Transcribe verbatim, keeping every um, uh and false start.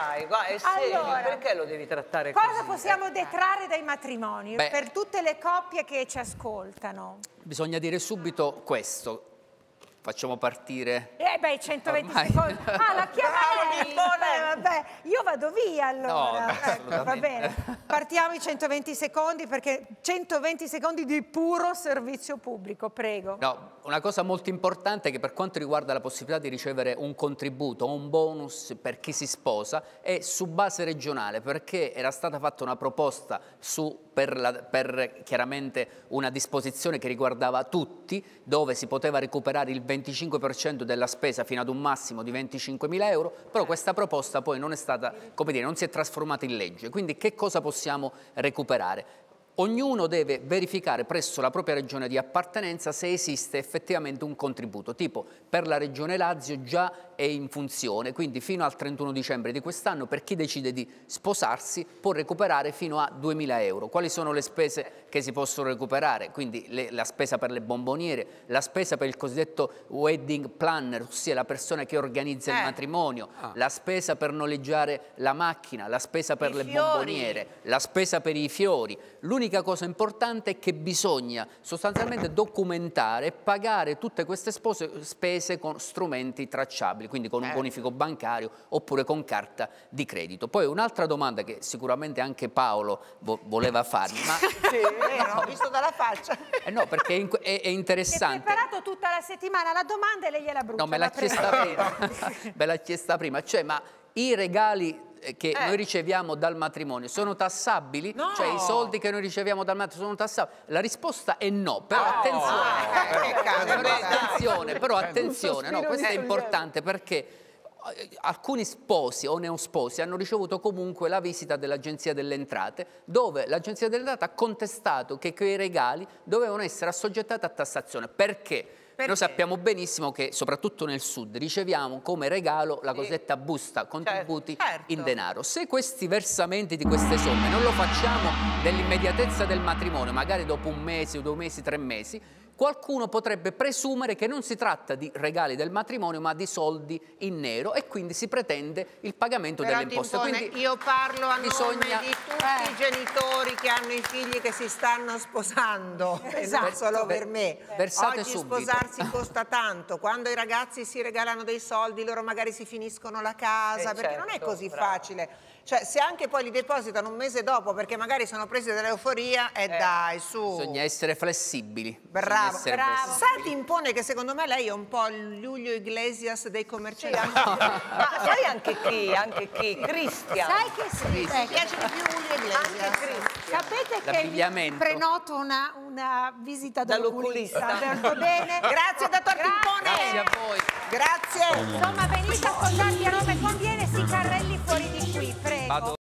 dai, guarda, è serio, Allora, perché lo devi trattare così? Cosa possiamo detrarre dai matrimoni? Beh, per tutte le coppie che ci ascoltano? Bisogna dire subito questo. Facciamo partire... Eh beh, centoventi Ormai... secondi. Ah, la chiama lei. Vabbè, vabbè, io vado via allora. No, ecco, va bene. Partiamo i centoventi secondi perché centoventi secondi di puro servizio pubblico, prego. No, una cosa molto importante è che per quanto riguarda la possibilità di ricevere un contributo o un bonus per chi si sposa è su base regionale, perché era stata fatta una proposta su, per, la, per chiaramente una disposizione che riguardava tutti, dove si poteva recuperare il venticinque per cento della spesa fino ad un massimo di venticinquemila euro, però questa proposta poi non è stata, come dire, non si è trasformata in legge. Quindi che cosa possiamo recuperare? Ognuno deve verificare presso la propria regione di appartenenza se esiste effettivamente un contributo, tipo per la regione Lazio già è in funzione, quindi fino al trentuno dicembre di quest'anno per chi decide di sposarsi può recuperare fino a duemila euro. Quali sono le spese che si possono recuperare? Quindi le, la spesa per le bomboniere, la spesa per il cosiddetto wedding planner, ossia la persona che organizza eh. il matrimonio, ah. la spesa per noleggiare la macchina, la spesa per I le fiori. bomboniere, la spesa per i fiori. L'unica cosa importante è che bisogna sostanzialmente documentare e pagare tutte queste spose, spese con strumenti tracciabili, quindi con un bonifico bancario oppure con carta di credito. Poi un'altra domanda che sicuramente anche Paolo vo voleva farmi, ma... Sì, no, ho visto dalla faccia. Eh no, perché è, è, è interessante. Hai preparato tutta la settimana la domanda e lei gliela brucia. No, me l'ha chiesta prima. Me l'ha chiesta prima. Cioè, ma i regali che eh. noi riceviamo dal matrimonio sono tassabili? No. Cioè i soldi che noi riceviamo dal matrimonio sono tassabili? La risposta è no, però oh. attenzione, ah, però, beh, attenzione, però attenzione, no, questo è importante perché alcuni sposi o neosposi hanno ricevuto comunque la visita dell'Agenzia delle Entrate, dove l'Agenzia delle Entrate ha contestato che quei regali dovevano essere assoggettati a tassazione. Perché? Perché? Noi sappiamo benissimo che soprattutto nel sud riceviamo come regalo la cosiddetta busta contributi certo. in denaro. Se questi versamenti di queste somme non lo facciamo nell'immediatezza del matrimonio, magari dopo un mese o due mesi, tre mesi, qualcuno potrebbe presumere che non si tratta di regali del matrimonio ma di soldi in nero e quindi si pretende il pagamento Però delle imposte. Timpone, Quindi io parlo a bisogna... nome di tutti eh. i genitori che hanno i figli che si stanno sposando, Esatto. non solo per me. Versate Oggi subito. sposarsi costa tanto, quando i ragazzi si regalano dei soldi loro magari si finiscono la casa, Eh, perché certo, non è così bravo. facile. Cioè, se anche poi li depositano un mese dopo perché magari sono presi dall'euforia, e eh, dai, su. Bisogna essere flessibili. Bravo, essere bravo. flessibili. Sati impone che secondo me lei è un po' il Julio Iglesias dei commercianti. Ma sai anche chi? Anche chi? Cristian. Sai che sì, Mi ecco. piace di più Julio Iglesias. Sapete che L'abbigliamento. prenoto una, una visita dall'oculista. Dall'oculista. Va bene? Grazie, dottor Timpone. Grazie a voi. Grazie. Insomma, venite a sposarvi a Roma e conviene, si carrelli fuori di qui, prego. Vado.